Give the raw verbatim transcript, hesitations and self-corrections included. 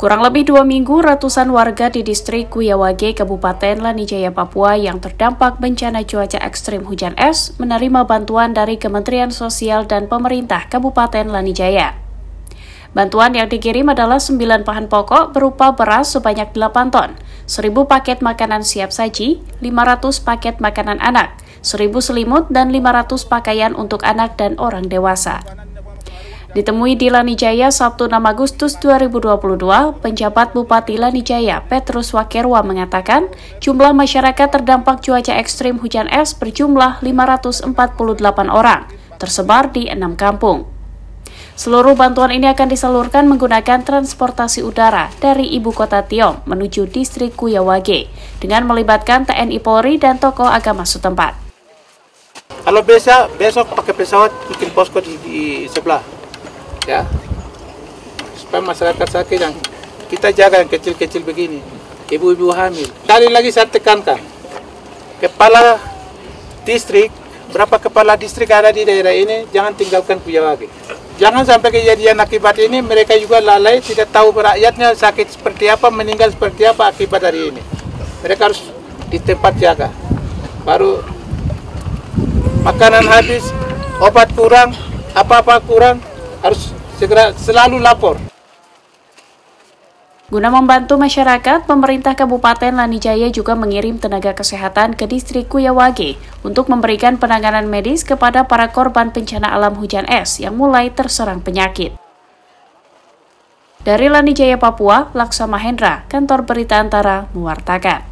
Kurang lebih dua minggu, ratusan warga di distrik Kuyawage, Kabupaten Lanijaya, Papua yang terdampak bencana cuaca ekstrim hujan es menerima bantuan dari Kementerian Sosial dan Pemerintah Kabupaten Lanijaya. Bantuan yang dikirim adalah sembilan bahan pokok berupa beras sebanyak delapan ton, seribu paket makanan siap saji, lima ratus paket makanan anak, seribu selimut, dan lima ratus pakaian untuk anak dan orang dewasa. Ditemui di Lanijaya Sabtu enam Agustus dua ribu dua puluh dua, penjabat Bupati Lanijaya Petrus Wakerwa mengatakan jumlah masyarakat terdampak cuaca ekstrim hujan es berjumlah lima ratus empat puluh delapan orang, tersebar di enam kampung. Seluruh bantuan ini akan disalurkan menggunakan transportasi udara dari ibu kota Tiong menuju distrik Kuyawage dengan melibatkan T N I Polri dan tokoh agama setempat. Kalau besok, besok pakai pesawat bikin posko di, di sebelah. Ya, supaya masyarakat sakit yang kita jaga yang kecil-kecil begini, ibu-ibu hamil. Kali lagi saya tekankan, kepala distrik, berapa kepala distrik ada di daerah ini, jangan tinggalkan Kuyawage. Jangan sampai kejadian akibat ini mereka juga lalai, tidak tahu rakyatnya sakit seperti apa, meninggal seperti apa akibat dari ini. Mereka harus di tempat jaga. Baru makanan habis, obat kurang, apa-apa kurang, harus segera selalu lapor. Guna membantu masyarakat, pemerintah Kabupaten Lanijaya juga mengirim tenaga kesehatan ke distrik Kuyawage untuk memberikan penanganan medis kepada para korban bencana alam hujan es yang mulai terserang penyakit. Dari Lanijaya, Papua, Laksa Mahendra, Kantor Berita Antara, mewartakan.